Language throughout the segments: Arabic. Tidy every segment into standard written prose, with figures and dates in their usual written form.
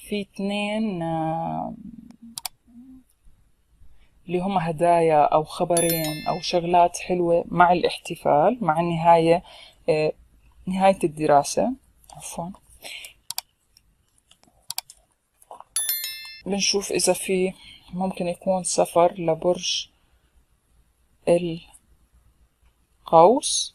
في اتنين اللي هم هدايا أو خبرين أو شغلات حلوة مع الاحتفال مع النهاية، نهاية الدراسة عفوا. بنشوف إذا في ممكن يكون سفر لبرج القوس.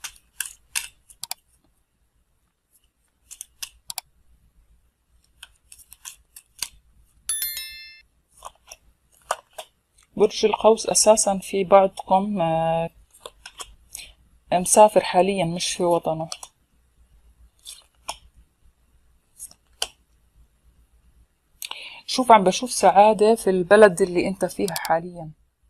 برج القوس أساسا في بعضكم مسافر حاليا مش في وطنه. شوف عم بشوف سعادة في البلد اللي انت فيها حاليا،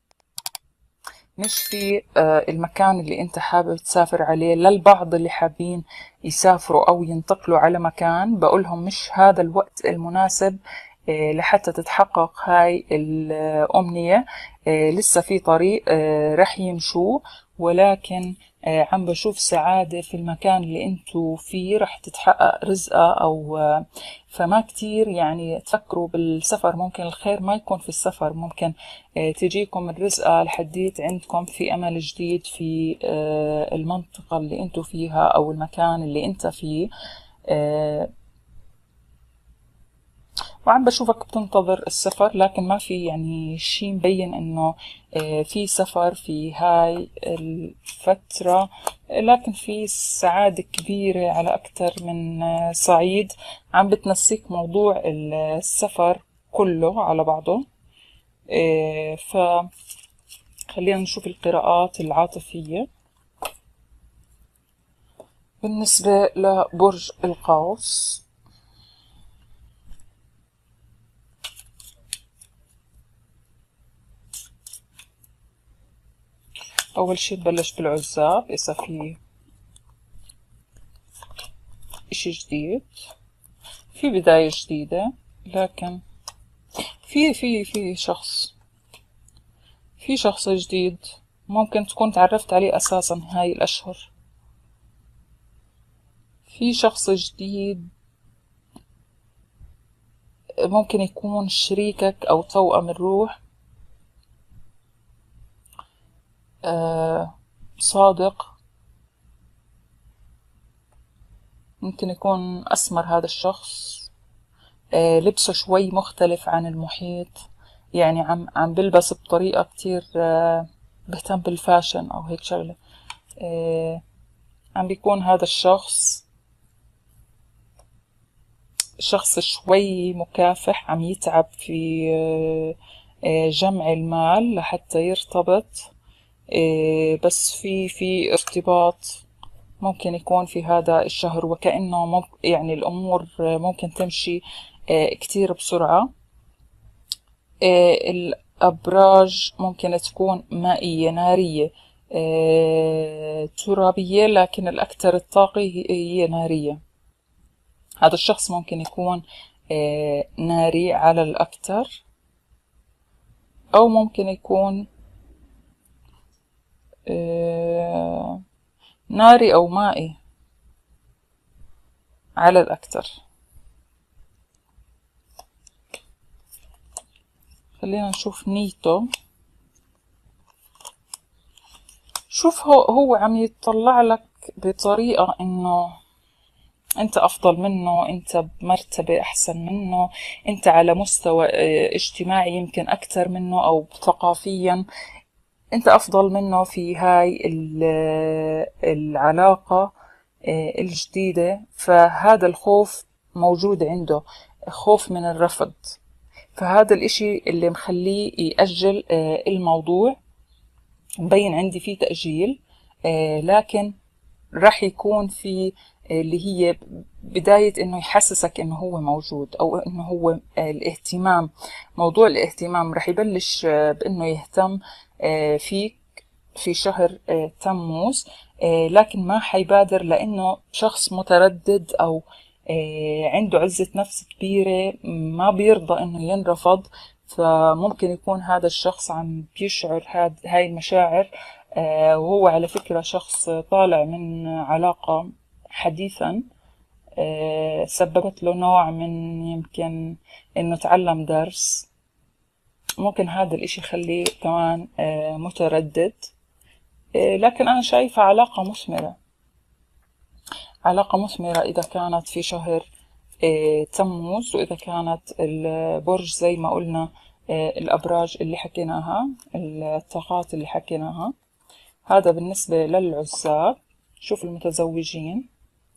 مش في المكان اللي انت حابب تسافر عليه. للبعض اللي حابين يسافروا او ينتقلوا على مكان بقولهم مش هذا الوقت المناسب لحتى تتحقق هاي الأمنية. لسه في طريق رح يمشوه، ولكن عم بشوف سعادة في المكان اللي انتو فيه رح تتحقق رزقة أو فما كتير يعني تفكروا بالسفر. ممكن الخير ما يكون في السفر، ممكن تجيكم الرزقة لحديت عندكم في أمل جديد في المنطقة اللي انتو فيها أو المكان اللي انت فيه. وعم بشوفك بتنتظر السفر، لكن ما في يعني شي مبين انه في سفر في هاي الفترة، لكن في سعادة كبيرة على اكتر من صعيد. عم بتنسيك موضوع السفر كله على بعضه. فخلينا نشوف القراءات العاطفية بالنسبة لبرج القوس. أول شي تبلش بالعزاب، إذا في إشي جديد، في بداية جديدة، لكن في شخص جديد ممكن تكون تعرفت عليه أساسا هاي الأشهر. في شخص جديد ممكن يكون شريكك أو توأم الروح، صادق. ممكن يكون أسمر هذا الشخص، لبسه شوي مختلف عن المحيط، يعني عم بلبس بطريقة كتير بهتم بالفاشن أو هيك شغلة. عم بيكون هذا الشخص شخص شوي مكافح، عم يتعب في جمع المال لحتى يرتبط. بس في ارتباط ممكن يكون في هذا الشهر، وكأنه يعني الأمور ممكن تمشي كتير بسرعة. الأبراج ممكن تكون مائية نارية ترابية، لكن الأكثر الطاقة هي نارية. هذا الشخص ممكن يكون ناري على الأكثر، أو ممكن يكون ناري أو مائي على الأكثر. خلينا نشوف نيته. شوف هو عم يتطلع لك بطريقة إنه انت افضل منه، انت بمرتبة احسن منه، انت على مستوى اجتماعي يمكن اكتر منه، او ثقافيا انت افضل منه في هاي العلاقة الجديدة. فهذا الخوف موجود عنده، خوف من الرفض، فهذا الاشي اللي مخليه يأجل الموضوع. مبين عندي فيه تأجيل، لكن راح يكون في اللي هي بداية انه يحسسك انه هو موجود، او انه هو الاهتمام. موضوع الاهتمام راح يبلش بانه يهتم فيك في شهر تموز، لكن ما حيبادر لانه شخص متردد او عنده عزة نفس كبيرة، ما بيرضى انه ينرفض. فممكن يكون هذا الشخص عم بيشعر هاي المشاعر، وهو على فكرة شخص طالع من علاقة حديثا، سببت له نوع من يمكن إنه تعلم درس، ممكن هذا الإشي يخليه كمان متردد. لكن أنا شايفة علاقة مثمرة، علاقة مثمرة إذا كانت في شهر تموز، وإذا كانت البرج زي ما قلنا الأبراج اللي حكيناها، الطاقات اللي حكيناها. هذا بالنسبة للعزاب. شوف المتزوجين،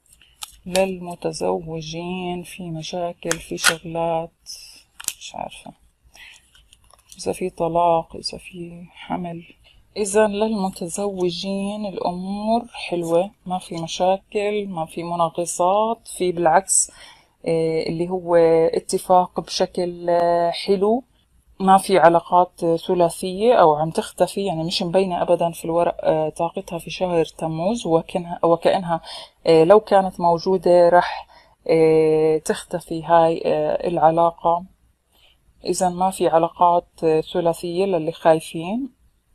للمتزوجين في مشاكل، في شغلات مش عارفة إذا في طلاق، إذا في حمل. إذا للمتزوجين الأمور حلوة، ما في مشاكل، ما في مناقصات، في بالعكس اللي هو اتفاق بشكل حلو. ما في علاقات ثلاثية أو عم تختفي، يعني مش مبينة أبدا في الورق طاقتها في شهر تموز، وكأنها لو كانت موجودة رح تختفي هاي العلاقة. إذا ما في علاقات ثلاثية للي خايفين.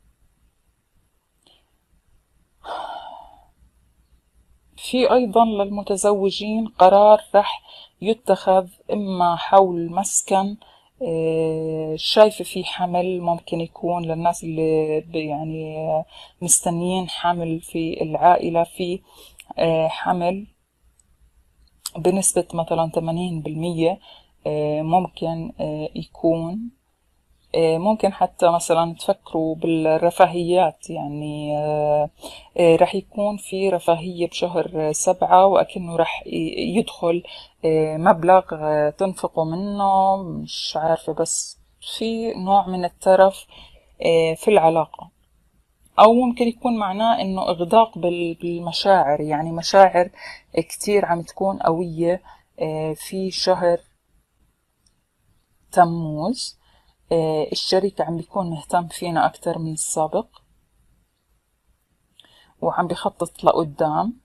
في أيضا للمتزوجين قرار رح يتخذ إما حول مسكن، شايفة في حمل ممكن يكون للناس اللي يعني مستنيين حمل في العائلة، في حمل بنسبة مثلا 80% ممكن يكون. ممكن حتى مثلا تفكروا بالرفاهيات، يعني رح يكون في رفاهية بشهر 7، وأكنه رح يدخل مبلغ تنفقوا منه، مش عارفة، بس في نوع من الترف في العلاقة. أو ممكن يكون معناه إنه إغداق بالمشاعر، يعني مشاعر كتير عم تكون قوية في شهر تموز. الشريك عم بيكون مهتم فينا أكتر من السابق، وعم بيخطط لقدام،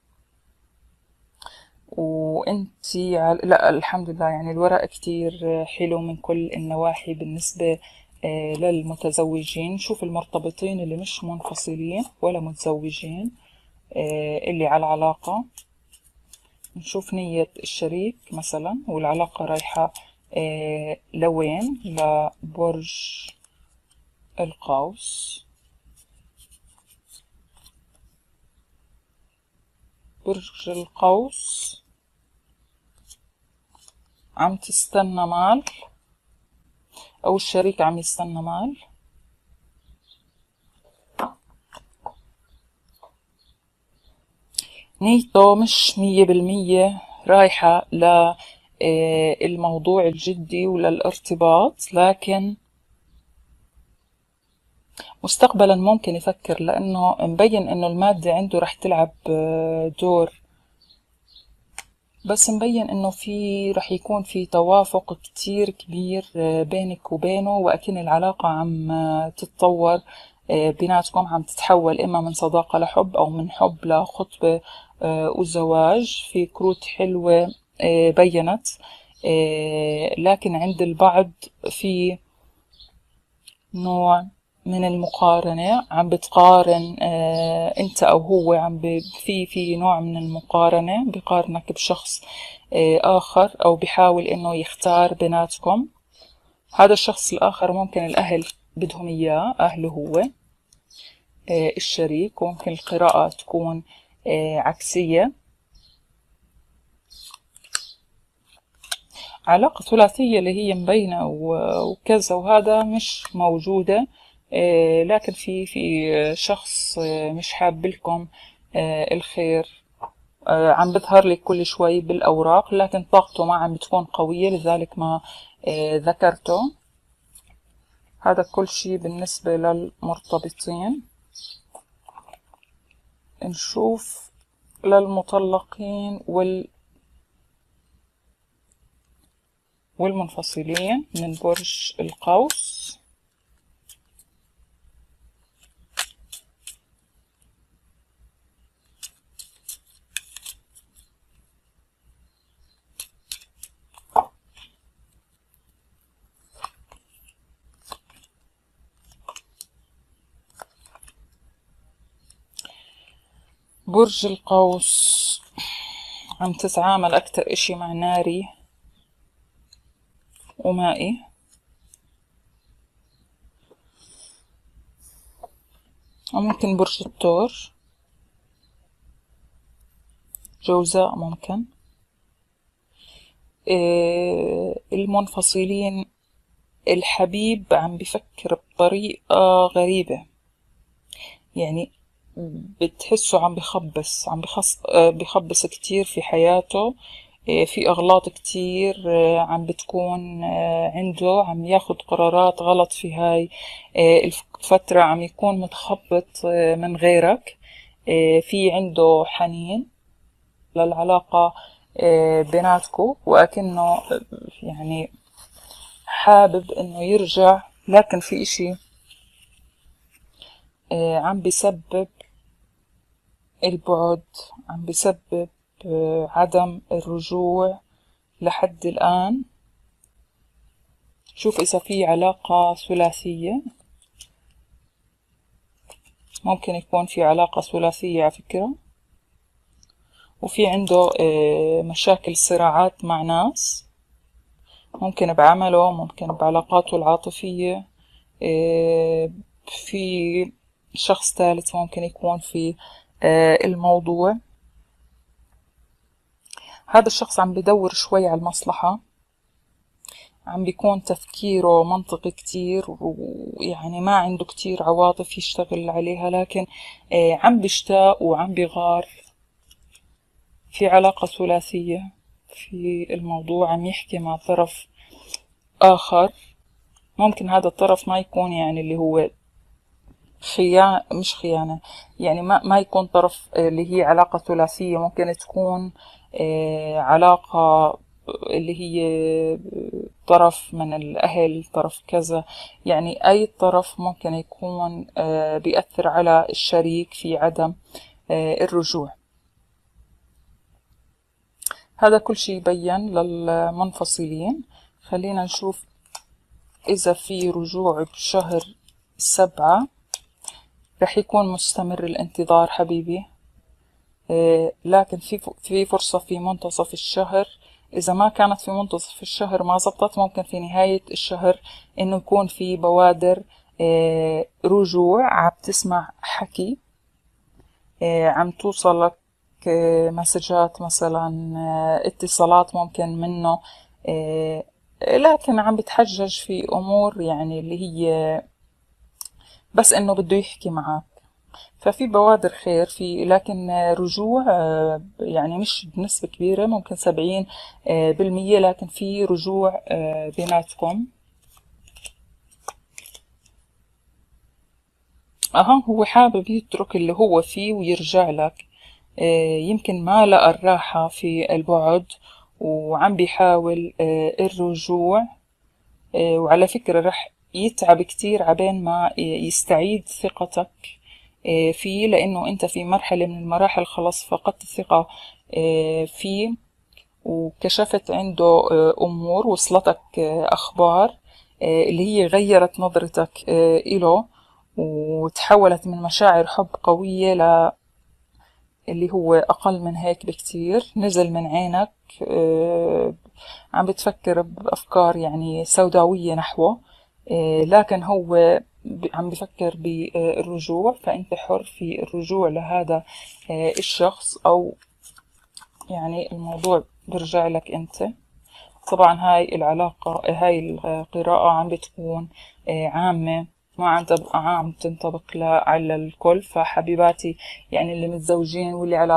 وانتي لا الحمد لله، يعني الورق كتير حلو من كل النواحي بالنسبة للمتزوجين. شوف المرتبطين اللي مش منفصلين ولا متزوجين اللي على العلاقة، نشوف نية الشريك مثلا، والعلاقة رايحة لوين؟ لبرج القوس. برج القوس عم تستنى مال، أو الشريك عم يستنى مال. نيته مش 100% رايحة للموضوع الجدي وللارتباط، لكن مستقبلا ممكن يفكر، لأنه مبين إنه المادة عنده رح تلعب دور، بس مبين إنه رح يكون في توافق كتير كبير بينك وبينه، وأكن العلاقة عم تتطور بيناتكم، عم تتحول إما من صداقة لحب أو من حب لخطبة وزواج. في كروت حلوة بينت، لكن عند البعض في نوع من المقارنة، عم بتقارن انت او هو، في نوع من المقارنة، بقارنك بشخص اخر، او بحاول انه يختار بيناتكم. هذا الشخص الاخر ممكن الاهل بدهم اياه، اهله هو الشريك، وممكن القراءة تكون عكسية. علاقة ثلاثية اللي هي مبينة وكذا، وهذا مش موجودة. لكن في شخص مش حاب لكم الخير، عم بظهر لك كل شوي بالأوراق، لكن طاقته ما عم بتكون قوية، لذلك ما ذكرته. هذا كل شي بالنسبة للمرتبطين. نشوف للمطلقين والمنفصلين من برج القوس. برج القوس عم تتعامل أكتر إشي مع ناري ومائي. وممكن برج الثور، جوزاء ممكن. المنفصلين، الحبيب عم بفكر بطريقة غريبة، يعني بتحسه عم بخبص كتير في حياته. في أغلاط كتير عم بتكون عنده، عم ياخد قرارات غلط في هاي الفترة، عم يكون متخبط من غيرك. في عنده حنين للعلاقة بيناتكو، وأكنه يعني حابب إنه يرجع، لكن في إشي عم بيسبب البعد، عم بيسبب عدم الرجوع لحد الآن. شوف إذا في علاقة ثلاثية، ممكن يكون في علاقة ثلاثية على فكرة. وفي عنده مشاكل، صراعات مع ناس، ممكن بعمله، ممكن بعلاقاته العاطفية. في شخص ثالث ممكن يكون في الموضوع. هذا الشخص عم بدور شوي على المصلحة، عم بيكون تفكيره منطقي كتير، ويعني ما عنده كتير عواطف يشتغل عليها، لكن عم بيشتاق وعم بيغار. في علاقة ثلاثية في الموضوع، عم يحكي مع طرف آخر. ممكن هذا الطرف ما يكون يعني اللي هو مش خيانة، يعني ما يكون طرف اللي هي علاقة ثلاثية. ممكن تكون علاقة اللي هي طرف من الأهل، طرف كذا، يعني أي طرف ممكن يكون بيأثر على الشريك في عدم الرجوع. هذا كل شيء يبين للمنفصلين. خلينا نشوف إذا في رجوع بشهر 7. رح يكون مستمر الانتظار حبيبي، لكن في فرصة في منتصف الشهر. إذا ما كانت في منتصف الشهر ما زبطت، ممكن في نهاية الشهر إنه يكون في بوادر رجوع. عم تسمع حكي، عم توصلك مسجات مثلا، اتصالات ممكن منه، لكن عم بتحجج في أمور يعني اللي هي بس إنه بده يحكي معك. ففي بوادر خير في، لكن رجوع يعني مش بنسبة كبيرة، ممكن 70%، لكن في رجوع بيناتكم. هو حابب يترك اللي هو فيه ويرجع لك. يمكن ما لقى الراحة في البعد، وعم بيحاول الرجوع. وعلى فكرة رح يتعب كتير عبين ما يستعيد ثقتك فيه، لأنه أنت في مرحلة من المراحل خلص فقدت الثقة فيه، وكشفت عنده أمور، وصلتك أخبار اللي هي غيرت نظرتك إله، وتحولت من مشاعر حب قوية اللي هو أقل من هيك بكتير. نزل من عينك، عم بتفكر بأفكار يعني سوداوية نحوه، لكن هو عم بفكر بالرجوع. فأنت حر في الرجوع لهذا الشخص، أو يعني الموضوع برجع لك أنت. طبعا هاي العلاقة، هاي القراءة عم بتكون عامة، ما عم تنطبق على الكل. فحبيباتي يعني اللي متزوجين واللي على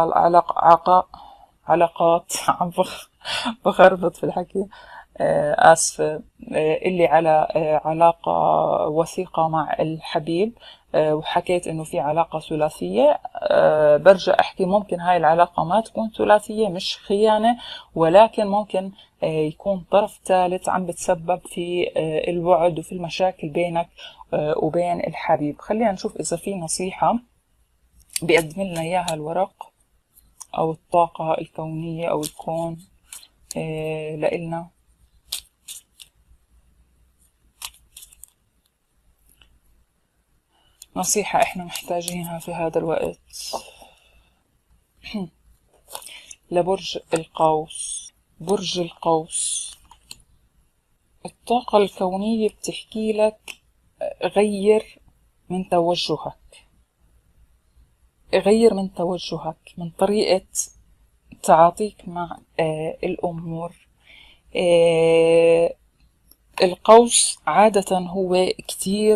علاقات بخربط في الحكي، آسفة. اللي على علاقة وثيقة مع الحبيب، وحكيت إنه في علاقة ثلاثية، برجع أحكي ممكن هاي العلاقة ما تكون ثلاثية، مش خيانة، ولكن ممكن يكون طرف ثالث عم بتسبب في البعد وفي المشاكل بينك وبين الحبيب. خلينا نشوف إذا في نصيحة بيقدم لنا إياها الورق أو الطاقة الكونية أو الكون لإلنا. نصيحة إحنا محتاجينها في هذا الوقت. لبرج القوس. برج القوس، الطاقة الكونية بتحكي لك غير من توجهك، غير من توجهك، من طريقة تعاطيك مع الأمور. القوس عادة هو كتير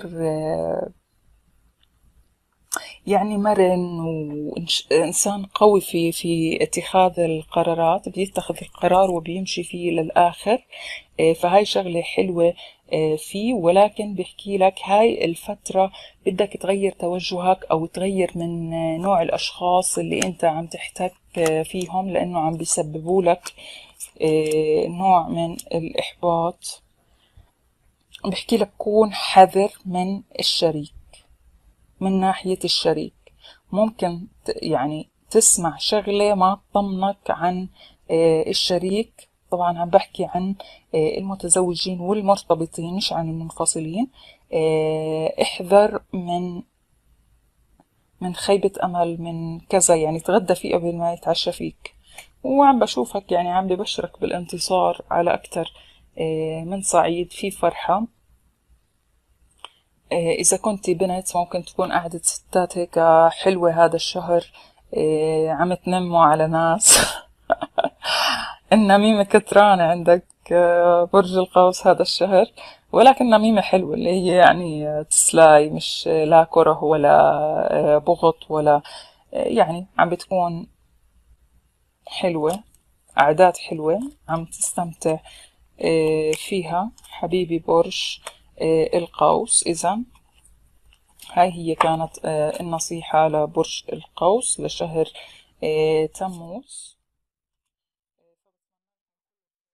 يعني مرن وإنسان قوي في اتخاذ القرارات، بيتخذ القرار وبيمشي فيه للآخر. فهاي شغلة حلوة فيه، ولكن بحكي لك هاي الفترة بدك تغير توجهك أو تغير من نوع الأشخاص اللي أنت عم تحتك فيهم، لأنه عم بيسببوا لك نوع من الإحباط. بحكي لك كون حذر من الشريك، من ناحية الشريك. ممكن يعني تسمع شغلة ما تطمنك عن الشريك. طبعا عم بحكي عن المتزوجين والمرتبطين، مش عن المنفصلين. احذر من خيبة أمل، من كذا، يعني تغدى فيه قبل ما يتعشى فيك. وعم بشوفك يعني عم ببشرك بالانتصار على أكتر من صعيد، في فرحة. إذا كنتي بنت ممكن تكون قعدة ستات هيك حلوة هذا الشهر، عم تنموا على ناس. النميمة كترانة عندك برج القوس هذا الشهر، ولكن نميمة حلوة اللي هي يعني تسلاي، مش لا كره ولا بغض ولا يعني عم بتكون حلوة، عادات حلوة عم تستمتع فيها حبيبي برج القوس. إذا هاي هي كانت النصيحة لبرج القوس لشهر تموز.